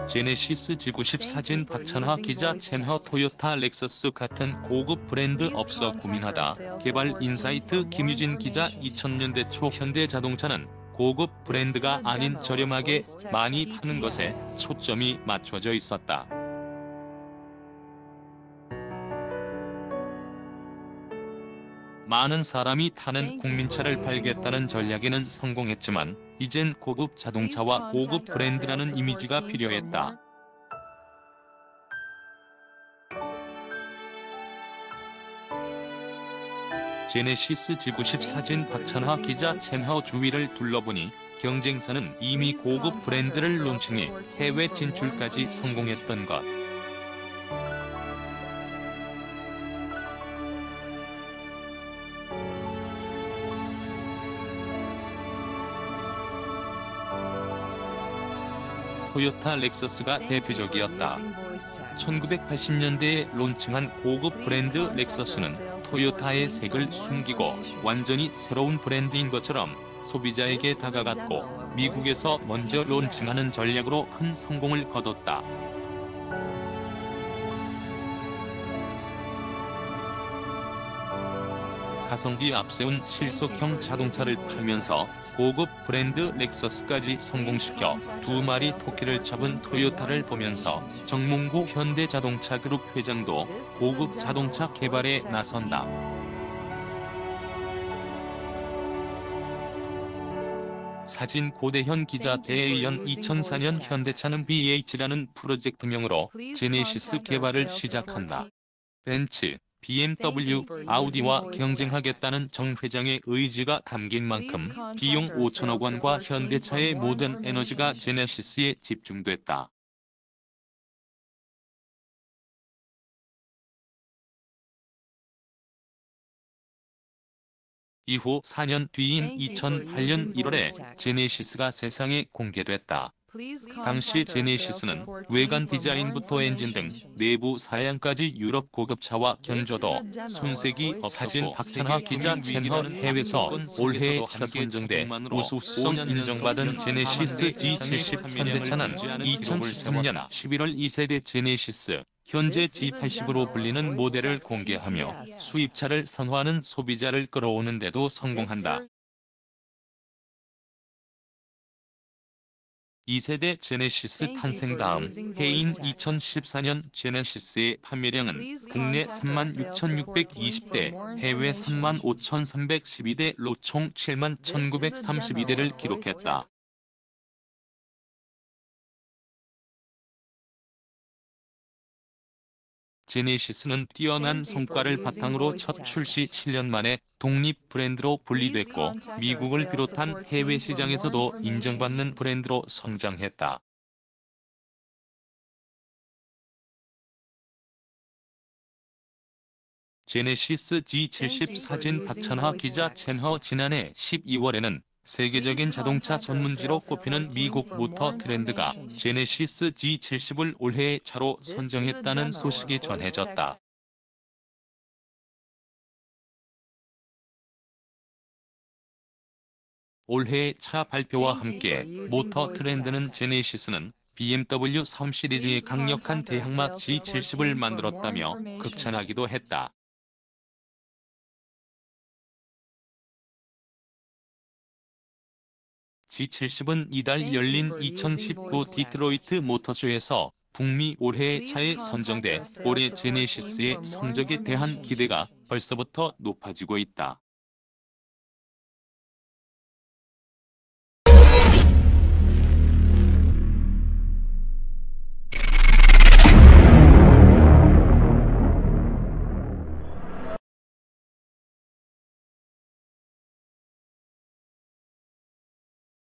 제네시스 G90 사진 박찬하 기자 첸허 토요타 렉서스 같은 고급 브랜드 없어 고민하다. 개발 인사이트 김유진 기자 2000년대 초 현대자동차는 고급 브랜드가 아닌 저렴하게 많이 파는 것에 초점이 맞춰져 있었다. 많은 사람이 타는 국민차를 팔겠다는 전략에는 성공했지만 이젠 고급 자동차와 고급 브랜드라는 이미지가 필요했다. 제네시스 G90 사진 박찬하 기자 첸허 주위를 둘러보니 경쟁사는 이미 고급 브랜드를 론칭해 해외 진출까지 성공했던 것. 토요타 렉서스가 대표적이었다. 1980년대에 론칭한 고급 브랜드 렉서스는 토요타의 색을 숨기고 완전히 새로운 브랜드인 것처럼 소비자에게 다가갔고 미국에서 먼저 론칭하는 전략으로 큰 성공을 거뒀다. 가성비 앞세운 실속형 자동차를 팔면서 고급 브랜드 렉서스까지 성공시켜 두 마리 토끼를 잡은 토요타를 보면서 정몽구 현대자동차그룹 회장도 고급 자동차 개발에 나선다. 사진 고대현 기자 대의연 2004년 현대차는 BH라는 프로젝트명으로 제네시스 개발을 시작한다. 벤츠, BMW, 아우디와 경쟁하겠다는 정 회장의 의지가 담긴 만큼 비용 5천억 원과 현대차의 모든 에너지가 제네시스에 집중됐다. 이후 4년 뒤인 2008년 1월에 제네시스가 세상에 공개됐다. 당시 제네시스는 외관 디자인부터 엔진 등 내부 사양까지 유럽 고급차와 견줘도 손색이 없었고 사진 박찬하 기자 첸허 해외에서 올해의 차 선정대 우수성 인정받은 제네시스 G70 현대차는 2013년 11월 2세대 제네시스 현재 G80으로 불리는 모델을 공개하며 수입차를 선호하는 소비자를 끌어오는 데도 성공한다. 2세대 제네시스 탄생 다음 해인 2014년 제네시스의 판매량은 국내 36,620대, 해외 35,312대로 총 71,932대를 기록했다. 제네시스는 뛰어난 성과를 바탕으로 첫 출시 7년 만에 독립 브랜드로 분리됐고 미국을 비롯한 해외 시장에서도 인정받는 브랜드로 성장했다. 제네시스 G70 사진 박찬하 기자 첸허 지난해 12월에는 세계적인 자동차 전문지로 꼽히는 미국 모터 트렌드가 제네시스 G70을 올해의 차로 선정했다는 소식이 전해졌다. 올해의 차 발표와 함께 모터 트렌드는 제네시스는 BMW 3 시리즈의 강력한 대항마 G70을 만들었다며 극찬하기도 했다. G70은 이달 열린 2019 디트로이트 모터쇼에서 북미 올해의 차에 선정돼 올해 제네시스의 성적에 대한 기대가 벌써부터 높아지고 있다.